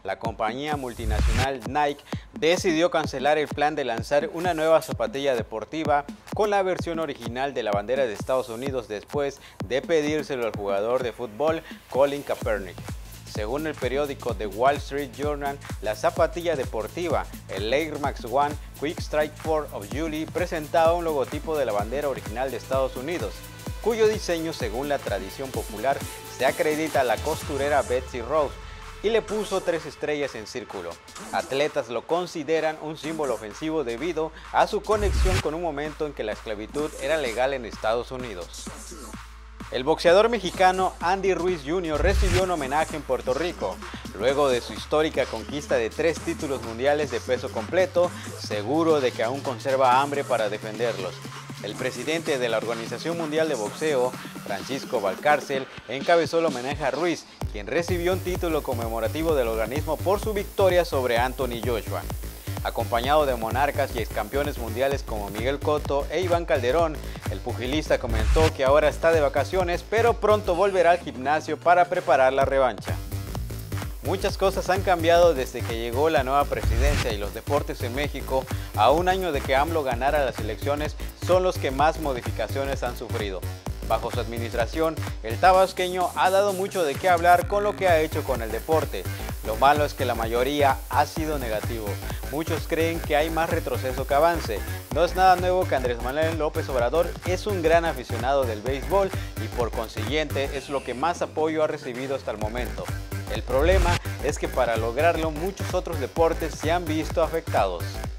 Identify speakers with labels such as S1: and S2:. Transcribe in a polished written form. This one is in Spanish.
S1: la compañía multinacional Nike decidió cancelar el plan de lanzar una nueva zapatilla deportiva con la versión original de la bandera de Estados Unidos después de pedírselo al jugador de fútbol Colin Kaepernick. Según el periódico The Wall Street Journal, la zapatilla deportiva, el Air Max One Quick Strike 4 of July, presentaba un logotipo de la bandera original de Estados Unidos, cuyo diseño, según la tradición popular, se acredita a la costurera Betsy Ross, y le puso 3 estrellas en círculo. Atletas lo consideran un símbolo ofensivo debido a su conexión con un momento en que la esclavitud era legal en Estados Unidos. El boxeador mexicano Andy Ruiz Jr. recibió un homenaje en Puerto Rico, luego de su histórica conquista de 3 títulos mundiales de peso completo, seguro de que aún conserva hambre para defenderlos. El presidente de la Organización Mundial de Boxeo, Francisco Valcárcel, encabezó el homenaje a Ruiz, quien recibió un título conmemorativo del organismo por su victoria sobre Anthony Joshua. Acompañado de monarcas y excampeones mundiales como Miguel Cotto e Iván Calderón, el pugilista comentó que ahora está de vacaciones, pero pronto volverá al gimnasio para preparar la revancha. Muchas cosas han cambiado desde que llegó la nueva presidencia y los deportes en México, a un año de que AMLO ganara las elecciones, son los que más modificaciones han sufrido. Bajo su administración, el tabasqueño ha dado mucho de qué hablar con lo que ha hecho con el deporte. Lo malo es que la mayoría ha sido negativo. Muchos creen que hay más retroceso que avance. No es nada nuevo que Andrés Manuel López Obrador es un gran aficionado del béisbol y por consiguiente es lo que más apoyo ha recibido hasta el momento. El problema es que para lograrlo muchos otros deportes se han visto afectados.